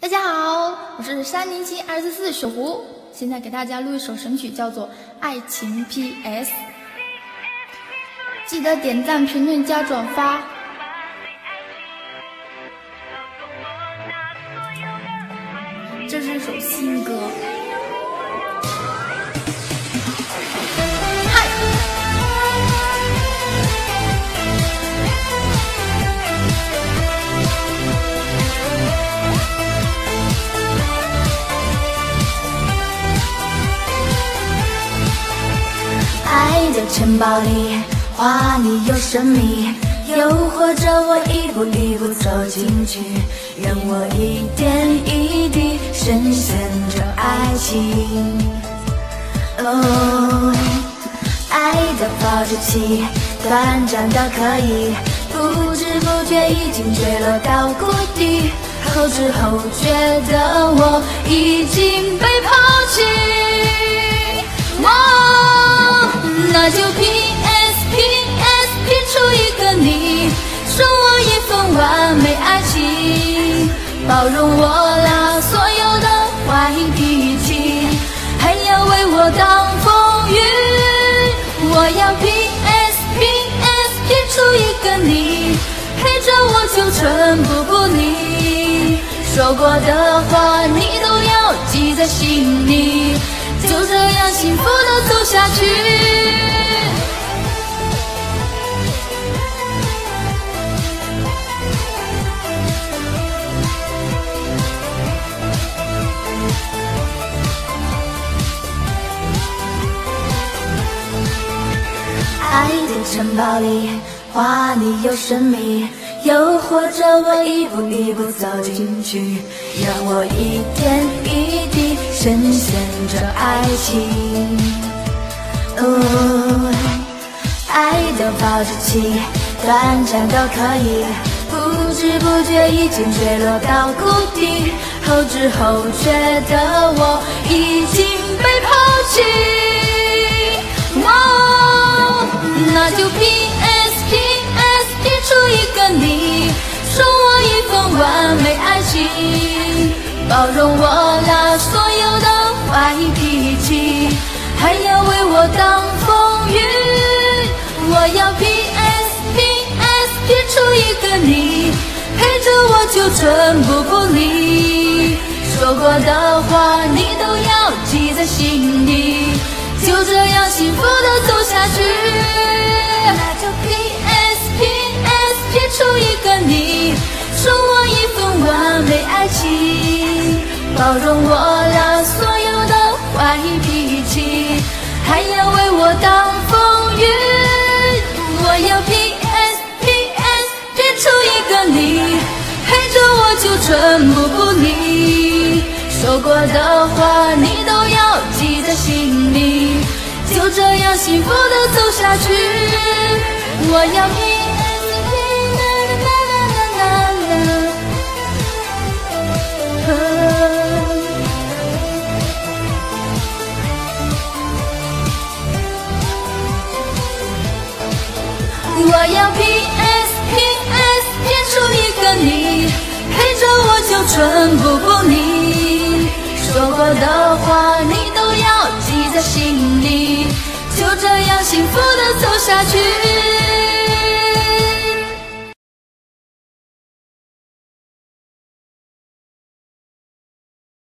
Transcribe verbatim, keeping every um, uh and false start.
大家好，我是三零七二四四雪狐，现在给大家录一首神曲，叫做《爱情 P S》，记得点赞、评论、加转发。这是一首新歌。嗨！ 爱的城堡里，华丽又神秘，诱惑着我一步一步走进去，让我一点一滴深陷着爱情。哦，爱的保质期短暂到可以，不知不觉已经坠落到谷底，后知后觉的我已经被抛弃。哦，那就 P S P S P 出一个你，送我一份完美爱情，包容我啦所有的坏脾气，还要为我挡风雨。我要 P S P S P 出一个你，陪着我就寸步不离，说过的话你都要记在心里，就这样幸福的走下去。爱的城堡里，华丽又神秘，诱惑着我一步一步走进去，让我一点一滴深陷着爱情。哦，爱的保质期短暂到可以，不知不觉已经坠落到谷底，后知后觉的我已经被抛弃。哦，那就 P S P S P 出一个你，送我一份完美爱情，包容我啦所有的坏脾气，还要为我挡风雨。我要 P S P S P 出一个你，陪着我就寸步不离，说过的话你都要记在心里，就这样幸福的走下去。那就 P S P S P 出一个你，送我一份完美爱情，包容我啦所有的坏脾气，还要为我挡风雨。我要 P S P S P 出一个你，陪着我就寸步不离，说过的话你都要记在心里，就这样幸福的走下去。我要 P S P 啦啦啦啦啦我要 P S P S P 出一个你，陪着我就寸步不离，说过的话你都要记在心里，就这样幸福的走下去。